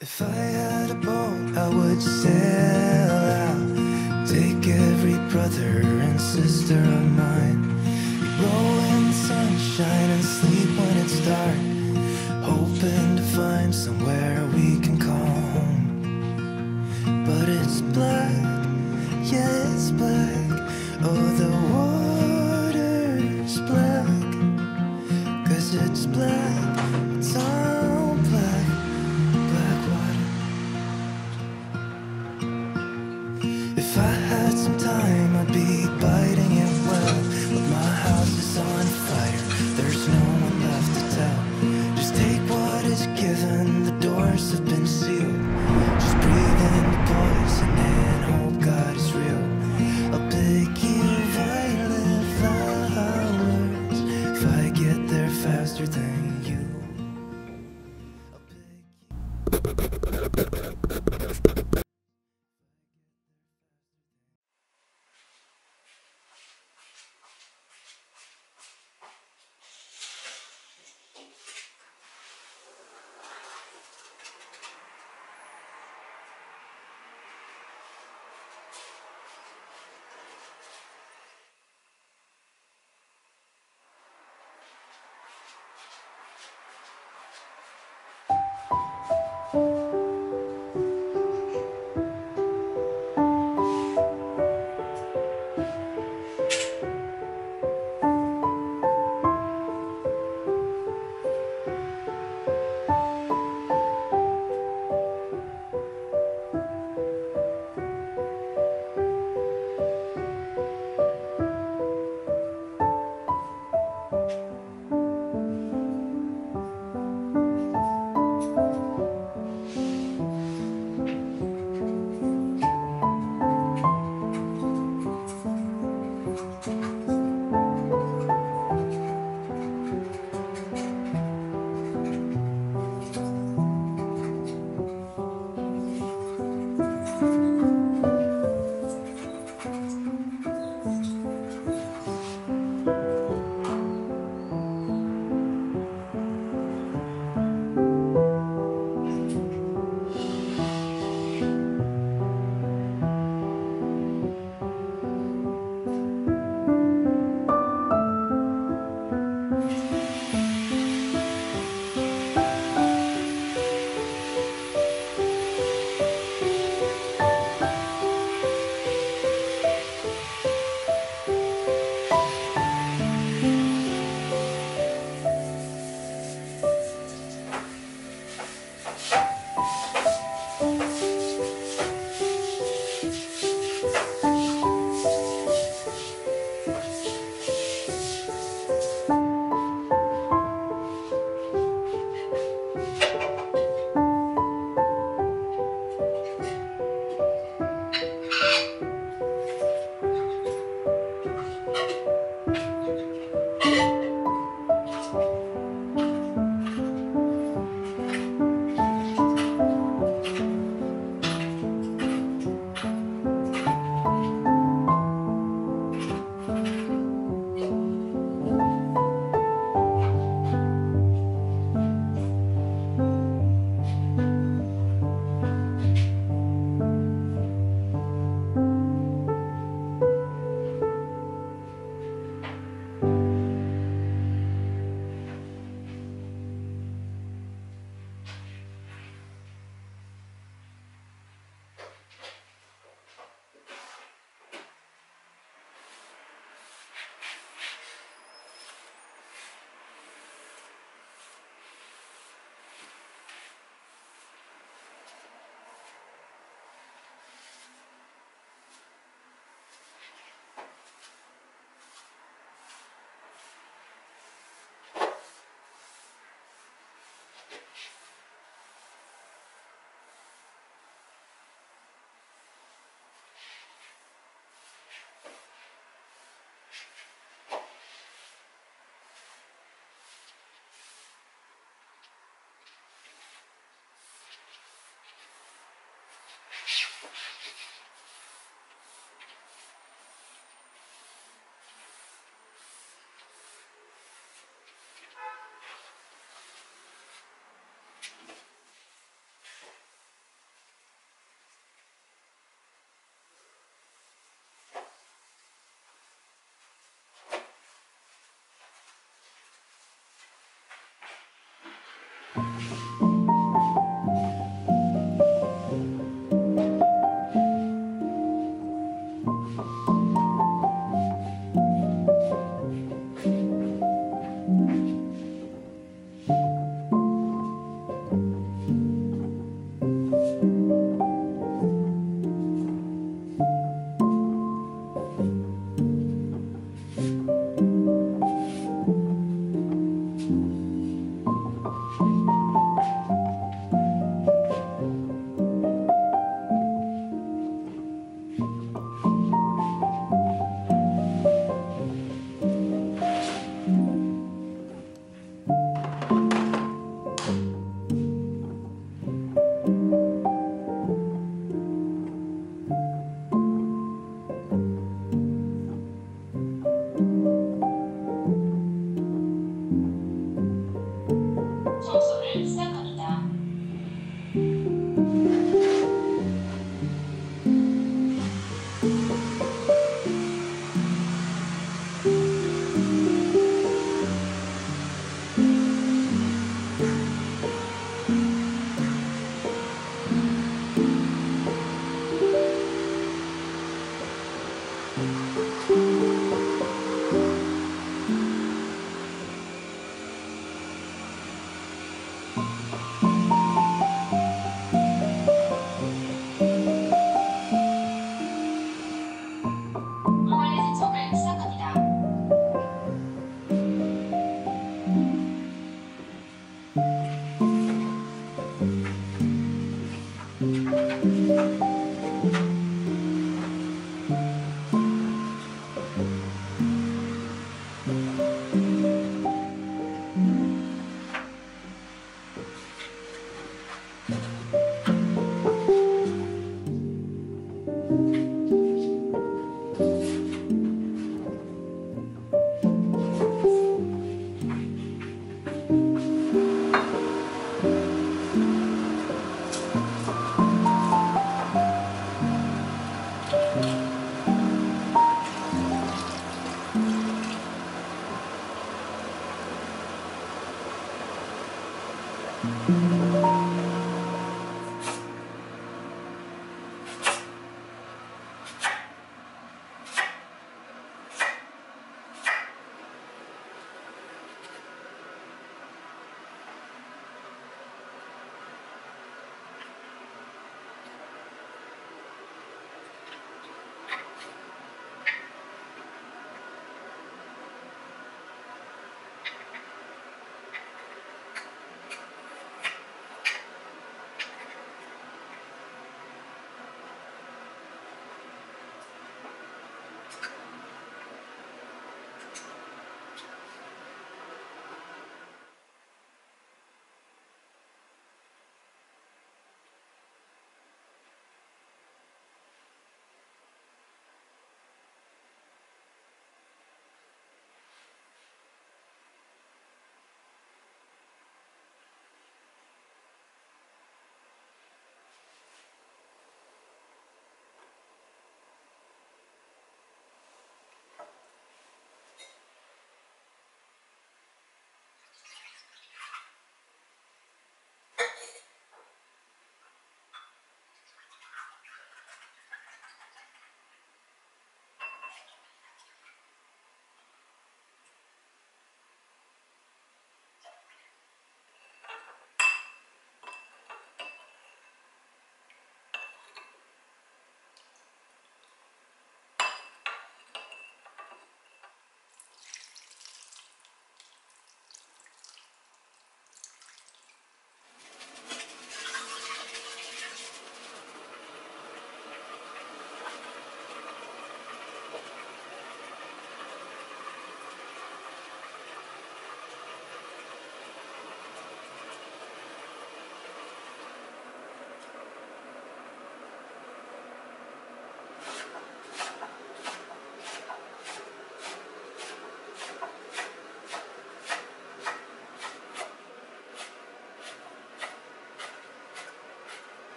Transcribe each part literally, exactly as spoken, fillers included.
If I had a boat, I would sail out, take every brother and sister of mine, roll in the sunshine and sleep when it's dark, hoping to find somewhere we can call home. But it's black, yeah, it's black. Oh, the water's black, 'cause it's black, it's all black, black water. If I had some time, I'd be biting it well, but my house is on fire, there's no one left to tell. Just take what is given, the doors have been sealed. Just breathe in the poison and hope God is real. I'll pick you violet flowers if I get there faster than you. I'll pick you.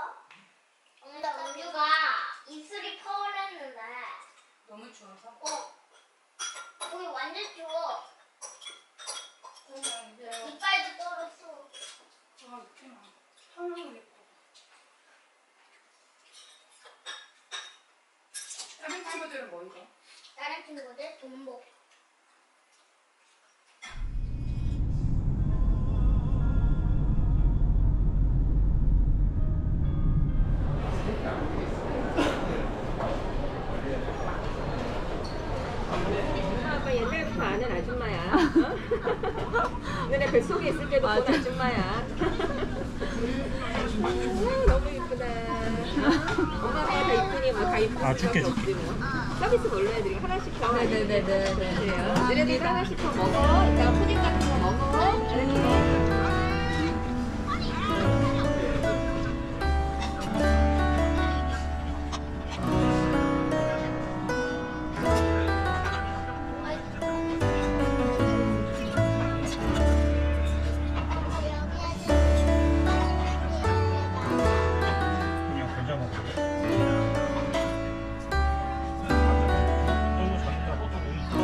근데 우유가 입술이 퍼올랐는데. 너무 추워서. 어. 우유 완전 추워. 그러면 이제 이빨도 떨었어. 아 웃기나. 설명을 했고. 다른 친구들은 뭐 입어? 다른 친구들 돈복. 아빠 옛날부터 아는 아줌마야. 어? 너네 뱃속에 있을 때도 본 아줌마야. 음, 너무 이쁘다. 엄마 아빠가 더 이쁘니 뭐다 이쁠 아, 수밖에 줄게, 없지 뭐. 서비스 뭘로 해드릴까? 하나씩 더. 네네네네. 그래요. 너네들도 하나씩 더 먹어. 이따가 푸딩 같은 거 먹어. 이렇게. 그냥 겨자 먹어. 너무 잘한다. 너도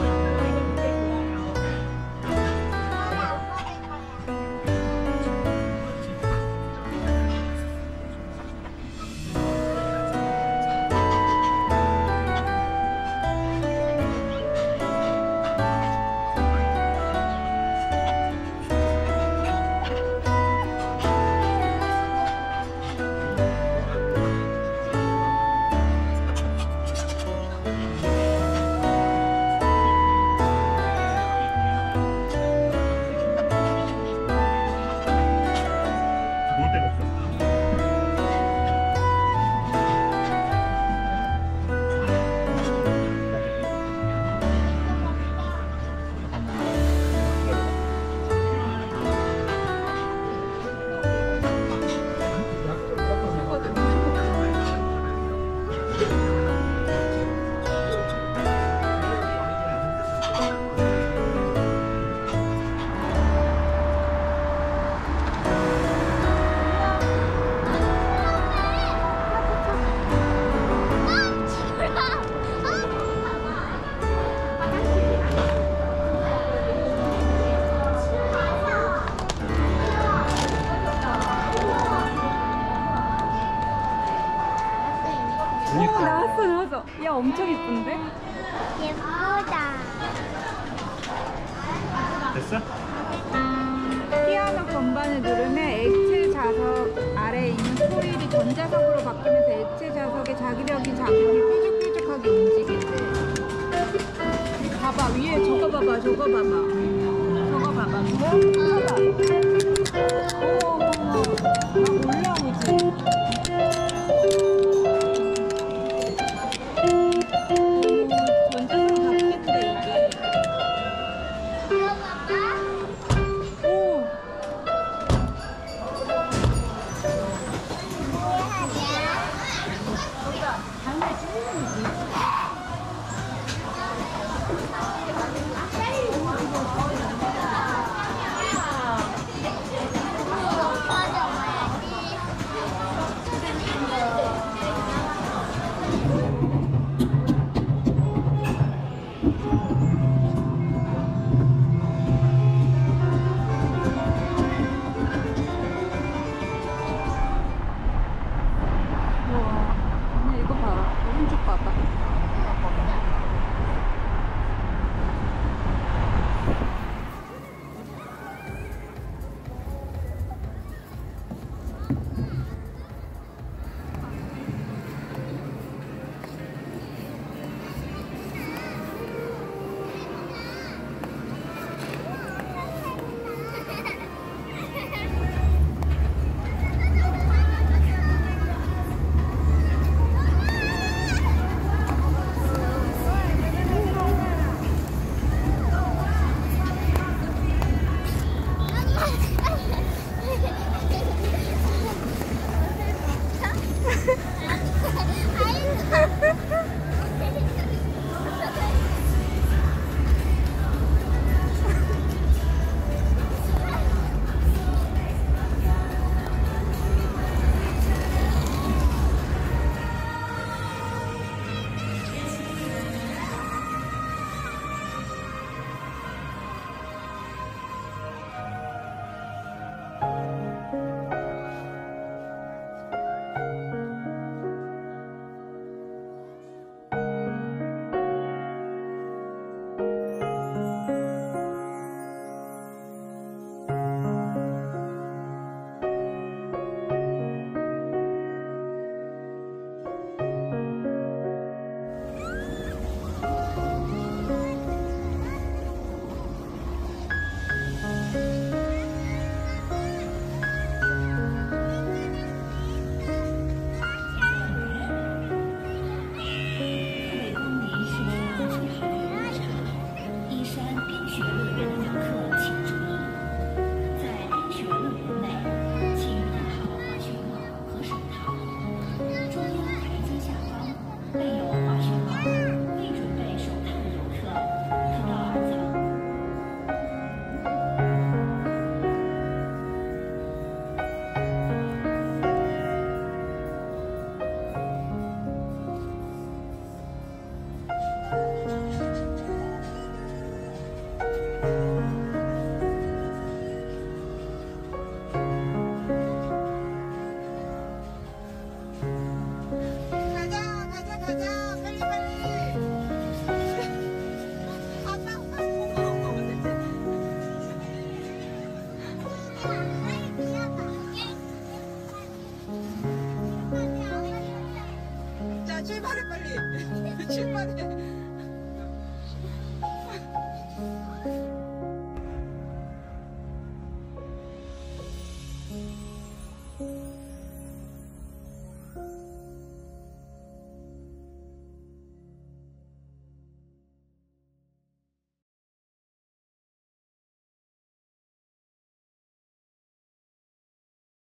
놀 데가 없어. 오, 나왔어, 나왔어. 야, 엄청 이쁜데? 예쁘다. 됐어? 피아노 건반을 누르면 액체 자석 아래에 있는 코일이 전자석으로 바뀌면서 액체 자석의 자기력이 작용이 뾰족뾰족하게 움직인대. 봐봐, 위에 저거 봐봐, 저거 봐봐. 저거 봐봐, 그거 봐봐. 어머, 어머, 막 올라오지. 전자석 바뀐대, 이게. 이거 봐봐. 오! 우와, 언니 이거 봐라. 오른쪽 봐봐. 자, 출발해 빨리. 출발해.